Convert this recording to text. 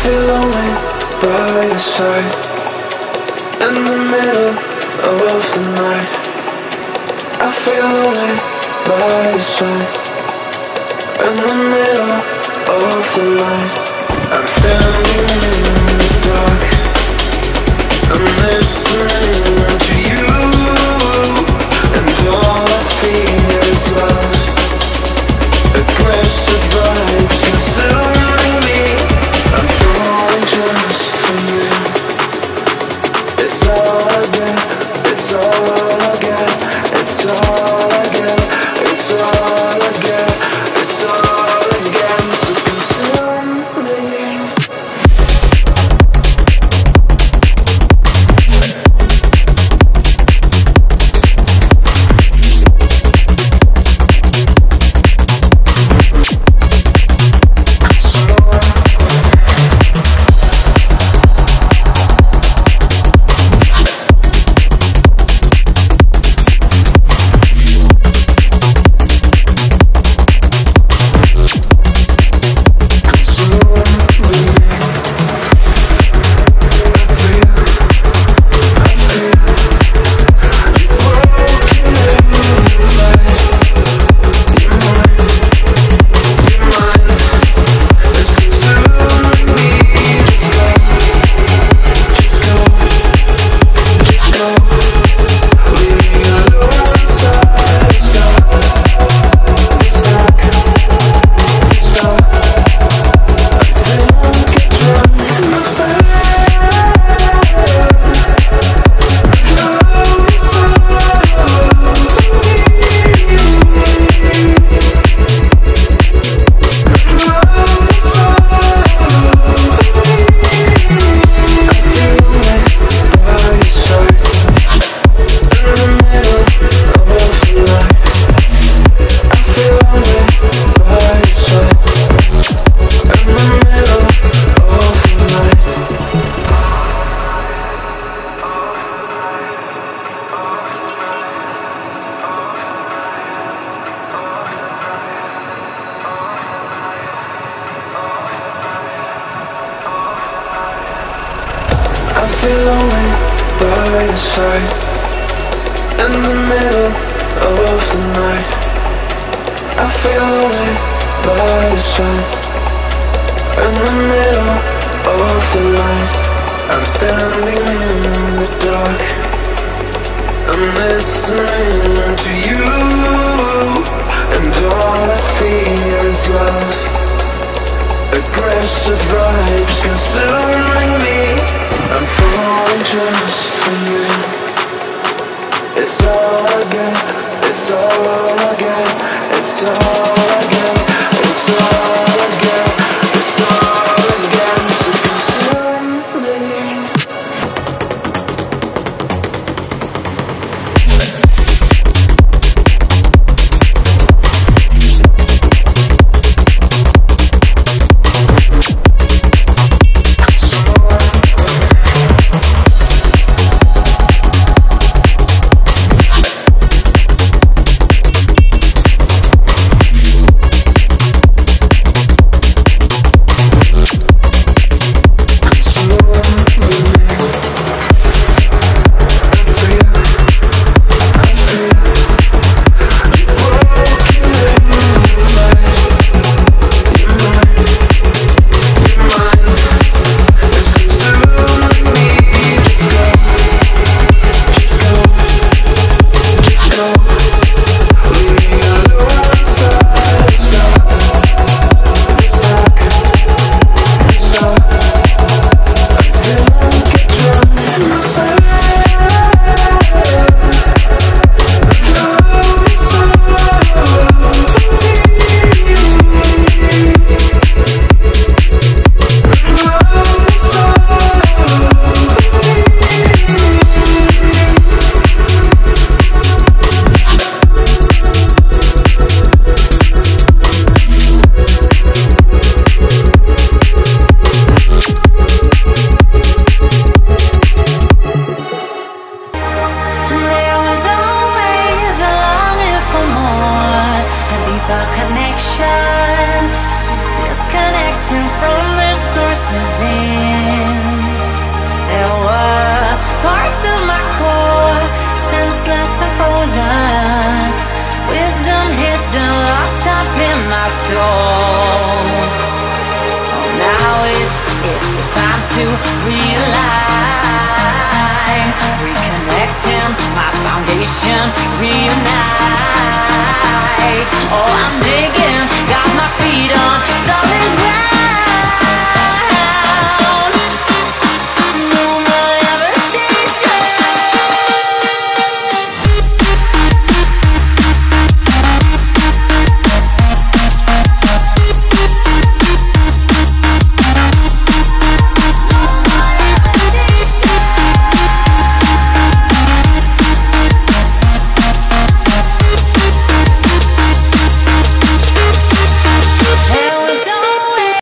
feel lonely by your side. In the middle of the night, I feel lonely by your side. In the middle of the night, I'm standing in the dark. I'm listening to you, and all I feel is love. Aggressive vibes consuming me. I'm falling just for you. It's all I get, it's all I get, it's all I get, it's all I get, it's all I get. So consume me. I feel lonely by your side. In the middle of the night, I feel lonely by your side. In the middle of the light, I'm standing in the dark. I'm listening to you, and all I feel is love. Aggressive vibes consuming me. I'm falling just for you. It's all I get, it's all I get, it's all I get, it's all I get, it's all I get. So consume me. useless and frozen. Wisdom hidden, locked up in my soul. Oh, now it's the time to realign, reconnecting my foundation, reunite. Oh, I'm digging, got my feet on solid ground.